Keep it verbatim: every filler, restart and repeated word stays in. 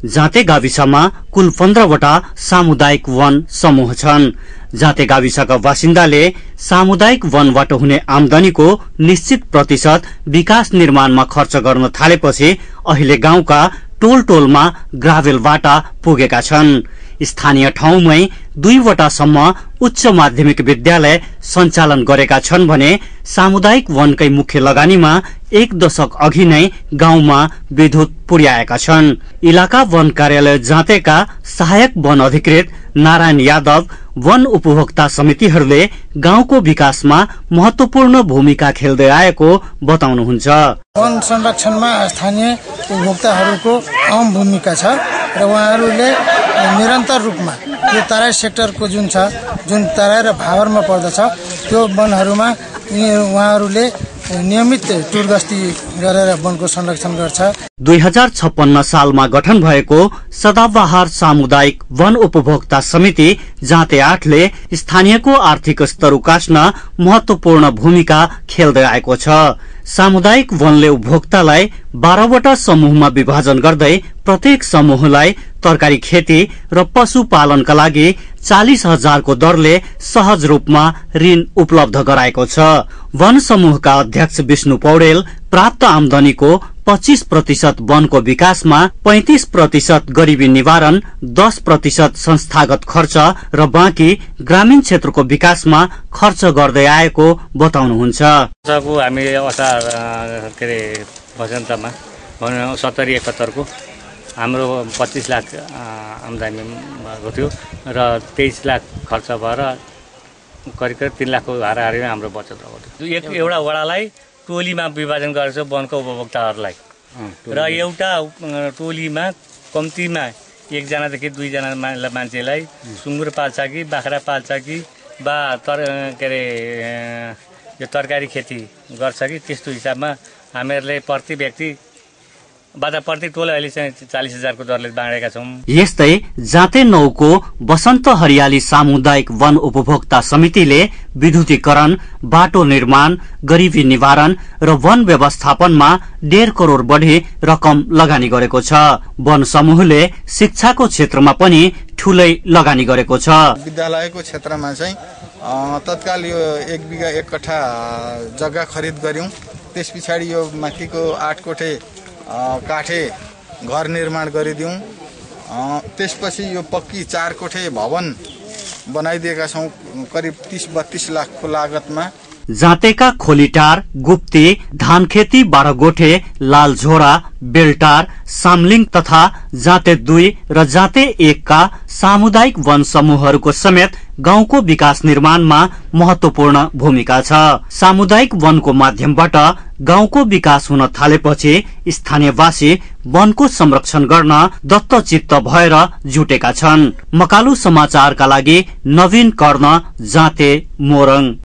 जाँते गाविसमा कुल पन्ध्रवटा सामुदायिक वन समूह छन्। जाँते गाविसका बासिन्दाले सामुदायिक वनबाट हुने आमदानीको निश्चित प्रतिशत विकास निर्माणमा खर्च गर्न थालेपछि अहिले गाउँका टोल टोलमा ग्राभेल बाटा पुगेका छन्। स्थानीय ठाउँमै दुईवटा सम्म उच्च माध्यमिक विद्यालय सञ्चालन गरेका छन् भने सामुदायिक वनकै मुख्य लगानीमा एक दशक अघि नै गाउँमा विद्युत पुर्याएका छन्। इलाका वन कार्यालय जाँतेका सहायक वन अधिकृत नारायण यादव वन उपभोक्ता समितिहरूले गाउँको विकासमा महत्वपूर्ण भूमिका खेल्दै आएको बताउनुहुन्छ। वन संरक्षणमा स्थानीय उपभोक्ताहरूको अहम भूमिका छ र उहाँहरूले निरन्तर रूपमा यो तराई सेक्टरको जुन छ जुन तराई र भावरमा पर्दछ त्यो वनहरूमा उहाँहरूले नियमित टुर गस्ती गरेर वनको संरक्षण गर्छ। दुई हजार छप्पन्न सालमा गठन भएको सदाबहार सामुदायिक वन उपभोक्ता समिति जाँते आठले स्थानीयको आर्थिक स्तर उकास्न महत्वपूर्ण भूमिका खेल्दै आएको छ। सामुदायिक वनले उपभोक्तालाई बाह्रवटा समूहमा विभाजन गर्दै प्रत्येक समूहलाई तरकारी खेती र पशुपालनका लागि चालिस हजारको दरले सहज रूपमा ऋण उपलब्ध गराएको छ। वन समूहका अध्यक्ष विष्णु पौडेल प्राप्त आमदानीको पच्चीस प्रतिशत वनको विकासमा, पैंतीस प्रतिशत गरिबी निवारण, दस प्रतिशत संस्थागत खर्च र बाँकी ग्रामीण क्षेत्रको विकासमा खर्च गर्दै आएको बताउनुहुन्छ। हामी असार के अरे वसन्तमा सत्तरी एकहत्तरको हाम्रो पच्चीस लाख आमदानी भएको थियो र तेइस लाख खर्च भएर करिब करिब तीन लाखको हाराहारीमा हाम्रो बचत भएको थियो। एक एउटा वडालाई टोलीमा विभाजन गरेको छ वनको उपभोक्ताहरूलाई र एउटा टोलीमा कम्तीमा एकजनादेखि दुईजना मान्छेलाई सुँगुर पाल्छ कि बाख्रा पाल्छ कि बा तर के अरे यो तरकारी खेती गर्छ कि त्यस्तो हिसाबमा हामीहरूले प्रति व्यक्ति बाजा प्रति टोल अहिले चाहिँ चालिस हजारको दरले बाँडेका छौँ। यस्तै जाँते नौको बसन्त हरियाली सामुदायिक वन उपभोक्ता समितिले विद्युतीकरण, बाटो निर्माण, गरिबी निवारण र वन व्यवस्थापनमा डेढ करोड़ बढी रकम लगानी गरेको छ। वन समूहले शिक्षाको क्षेत्रमा पनि ठूलै लगानी गरेको छ। विद्यालयको क्षेत्रमा चाहिँ तत्काल यो एक बिघा एक कट्ठा जग्गा खरिद गर्यौं। त्यस पछाडि यो माथिको आठ कोठे काठे घर निर्माण गरिदियौं। त्यसपछि यो पक्की चार कोठे भवन बनाइदिएका छौं करिब तीस बत्तीस लाखको लागतमा। जाँतेका खोलीटार, गुप्ती, धानखेती बाह्रगोठे, लालझोरा, बेलटार, सामलिङ तथा जाँते दुई र जाँते एक का सामुदायिक वन समूहहरूको समेत गाउँको विकास निर्माणमा महत्वपूर्ण भूमिका छ। सामुदायिक वनको माध्यमबाट गाउँको विकास हुन थालेपछि स्थानीयवासी वनको संरक्षण गर्न दत्तचित्त भएर जुटेका छन्। मकालु समाचारका लागि नवीन कर्ण, जाँते, मोरङ।